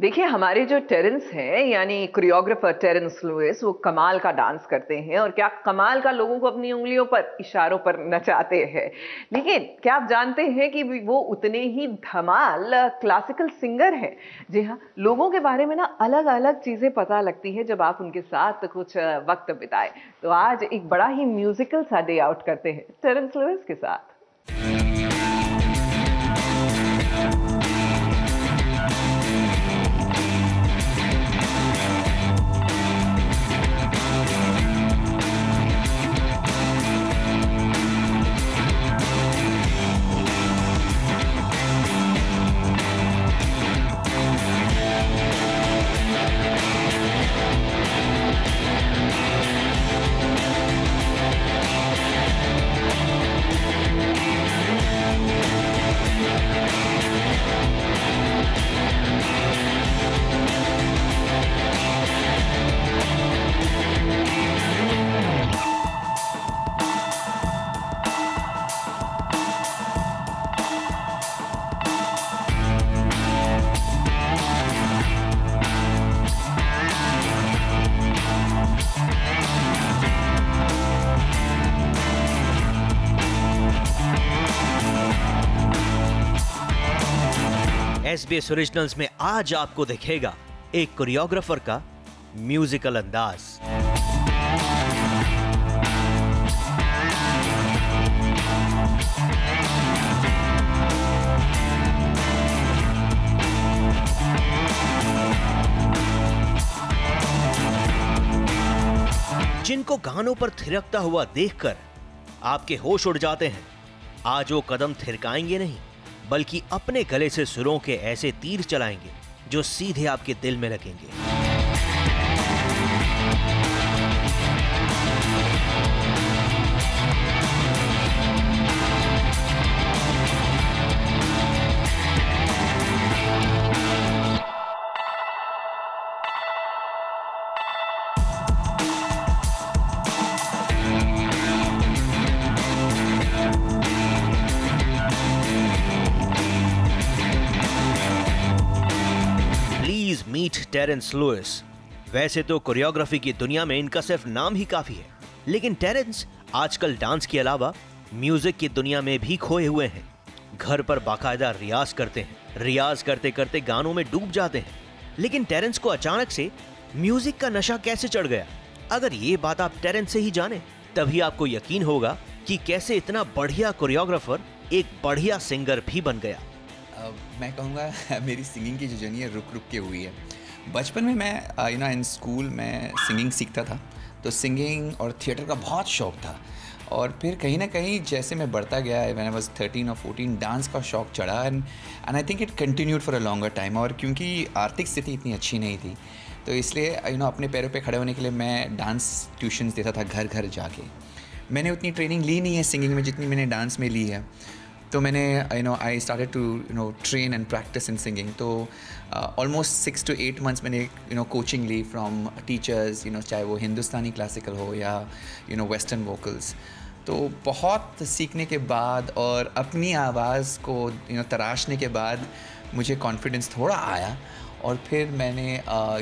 देखिए, हमारे जो टेरेंस हैं, यानी कोरियोग्राफर टेरेंस लुइस, वो कमाल का डांस करते हैं और क्या कमाल का लोगों को अपनी उँगलियों पर, इशारों पर नचाते हैं। लेकिन क्या आप जानते हैं कि वो उतने ही धमाल क्लासिकल सिंगर हैं? जी हाँ, लोगों के बारे में ना अलग-अलग चीज़ें पता लगती हैं जब आप उनके साथ कुछ वक़्त बिताएँ। तो आज एक बड़ा ही म्यूज़िकल सा डे आउट करते हैं टेरेंस लुइस के साथ। SBS ओरिजिनल्स में आज आपको दिखेगा एक कोरियोग्राफर का म्यूजिकल अंदाज। जिनको गानों पर थिरकता हुआ देखकर आपके होश उड़ जाते हैं, आज वो कदम थिरकाएंगे नहीं बल्कि अपने गले से सुरों के ऐसे तीर चलाएंगे जो सीधे आपके दिल में लगेंगे। Meet Terence Lewis. वैसे तो कोरियोग्राफी की दुनिया में इनका सिर्फ नाम ही काफी है, लेकिन टेरेंस आजकल डांस के अलावा म्यूजिक की दुनिया में भी खोए हुए हैं। घर पर बाकायदा रियाज करते हैं, रियाज करते करते गानों में डूब जाते हैं। लेकिन टेरेंस को अचानक से म्यूजिक का नशा कैसे चढ़ गया? अगर ये बात आप टेरेंस से ही जाने तभी आपको यकीन होगा कि कैसे इतना बढ़िया कोरियोग्राफर एक बढ़िया सिंगर भी बन गया। मैं कहूँगा मेरी सिंगिंग की जो जर्नी है रुक रुक के हुई है। बचपन में मैं इन स्कूल में सिंगिंग सीखता था, तो सिंगिंग और थिएटर का बहुत शौक़ था। और फिर कहीं ना कहीं जैसे मैं बढ़ता गया, व्हेन आई वाज 13 और 14, डांस का शौक़ चढ़ा and I think it continued for a longer time. और क्योंकि आर्थिक स्थिति इतनी अच्छी नहीं थी, तो इसलिए अपने पैरों पे खड़े होने के लिए मैं डांस ट्यूशन्स देता था घर घर जाके। मैंने उतनी ट्रेनिंग ली नहीं है सिंगिंग में जितनी मैंने डांस में ली है। तो मैंने I started to train and practice in singing. तो ऑलमोस्ट 6 to 8 months मैंने कोचिंग ली फ्रॉम टीचर्स, चाहे वो हिंदुस्तानी क्लासिकल हो या वेस्टर्न वोकल्स। तो बहुत सीखने के बाद और अपनी आवाज़ को तराशने के बाद मुझे कॉन्फिडेंस थोड़ा आया। और फिर मैंने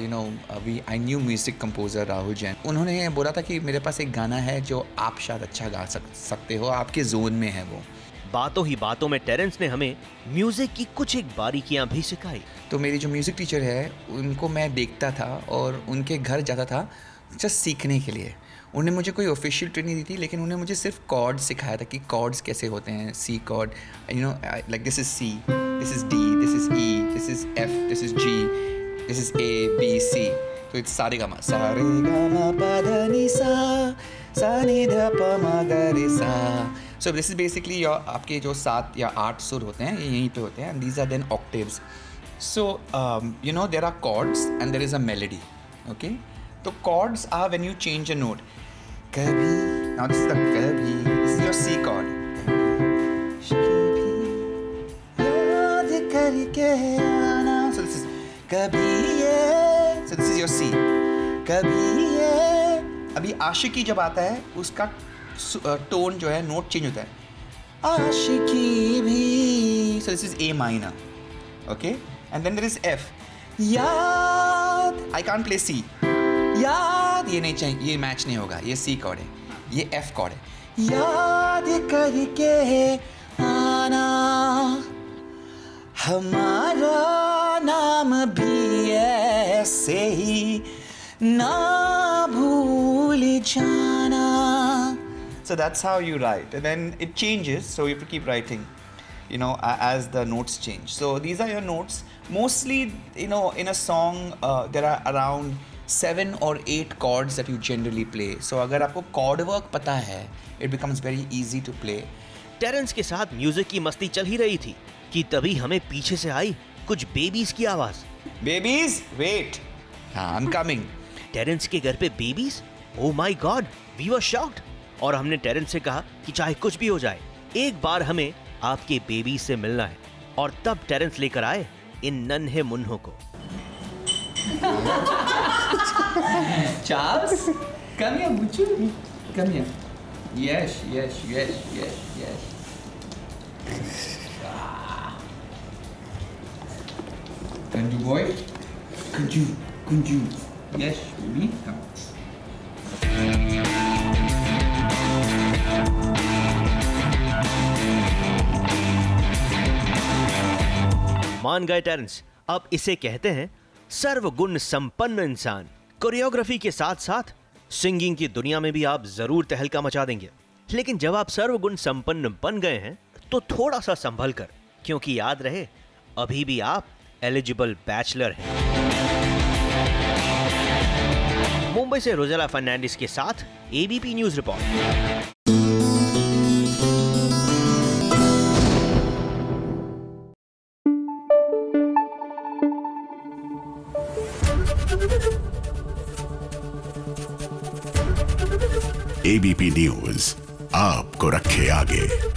I knew music composer Rahul Jain, उन्होंने बोला था कि मेरे पास एक गाना है जो आप शायद अच्छा गा सकते हो, आपके जोन में है वो। बातों ही बातों में टेरेंस ने हमें म्यूजिक की कुछ एक बारीकियां भी सिखाई। तो मेरी जो म्यूज़िक टीचर है उनको मैं देखता था और उनके घर जाता था जस्ट सीखने के लिए। उन्होंने मुझे कोई ऑफिशियल ट्रेनिंग दी थी, लेकिन उन्होंने मुझे सिर्फ कॉर्ड्स सिखाया था कि कॉर्ड्स कैसे होते हैं। C chord, like this is C, this is D, this is E, this is F, this is G, this is A B C. तो इट्स सारे गा मा पा धा नी सा, सा नी धा पा मा गा रे सा। सो दिस इज़ बेसिकली आपके जो 7 या 8 सुर होते हैं, ये यहीं पे होते हैं। These are then octaves. So there are chords and there is a melody. Okay, तो chords are when you change a note. कभी, नाउ दिस इज द कभी, this is your C chord. याद करके आना, सो दिस इज कभी ये, so this is your C. कभी ये, अभी आशिकी जब आता है उसका टोन जो है, नोट चेंज होता है। आशिकी भी, so this is A minor. Okay, and then there is F. याद, I can't play C. याद, ये नहीं चाहिए, ये मैच नहीं होगा, ये C कॉर्ड है, ये F कॉर्ड है। याद करके आना हमारा नाम भी ऐसे ही ना भूल जाना। So that's how you write, and then it changes, so you have to keep writing, you know, as the notes change. So these are your notes. Mostly, you know, in a song there are around 7 or 8 chords that you generally play. So अगर आपको chord work पता है, it becomes very easy to play. Terence के साथ music की मस्ती चल ही रही थी कि तभी हमें पीछे से आई कुछ बेबीज की आवाज। Babies, wait. हाँ, I'm coming. टेरेंस के घर पे babies? Oh my god, we were shocked. और हमने टेरेंस से कहा कि चाहे कुछ भी हो जाए, एक बार हमें आपके बेबी से मिलना है। और तब टेरेंस लेकर आए इन नन्हे मुन्नों को। Charles, come here, Buchu. Come here. Yes, yes, yes, yes, yes. Kunju boy. Kunju, Kunju. Yes, baby. Come. मान गए टेरेंस, अब इसे कहते हैं सर्वगुण संपन्न इंसान। कोरियोग्राफी के साथ साथ सिंगिंग की दुनिया में भी आप जरूर तहलका मचा देंगे। लेकिन जब आप सर्वगुण संपन्न बन गए हैं तो थोड़ा सा संभल कर, क्योंकि याद रहे अभी भी आप एलिजिबल बैचलर हैं। मुंबई से रोजेला फर्नांडिस के साथ ABP news report. ABP news आपको रखे आगे।